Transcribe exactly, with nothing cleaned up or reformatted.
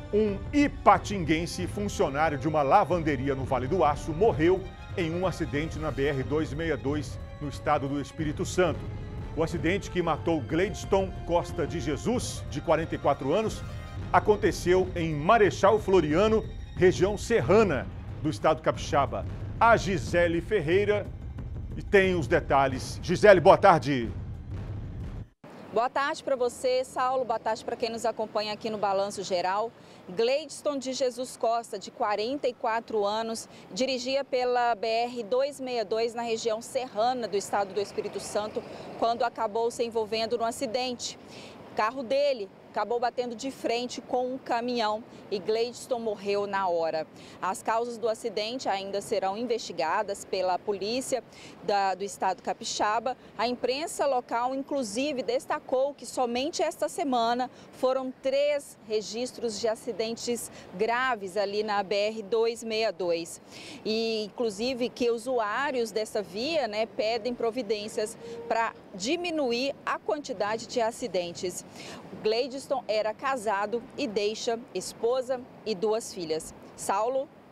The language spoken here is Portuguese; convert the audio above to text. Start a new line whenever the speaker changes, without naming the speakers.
Um ipatinguense, funcionário de uma lavanderia no Vale do Aço, morreu em um acidente na B R duzentos e sessenta e dois, no estado do Espírito Santo. O acidente que matou Gleidson Costa de Jesus, de quarenta e quatro anos, aconteceu em Marechal Floriano, região serrana do estado capixaba. A Gisele Ferreira tem os detalhes. Gisele, boa tarde.
Boa tarde para você, Saulo. Boa tarde para quem nos acompanha aqui no Balanço Geral. Gleidson de Jesus Costa, de quarenta e quatro anos, dirigia pela B R duzentos e sessenta e dois na região serrana do estado do Espírito Santo, quando acabou se envolvendo num acidente. O carro dele acabou batendo de frente com um caminhão e Gleidson morreu na hora. As causas do acidente ainda serão investigadas pela polícia da, do estado capixaba. A imprensa local, inclusive, destacou que somente esta semana foram três registros de acidentes graves ali na B R duzentos e sessenta e dois. E, inclusive, que usuários dessa via, né, pedem providências para diminuir a quantidade de acidentes. Gleidson era casado e deixa esposa e duas filhas. Saulo.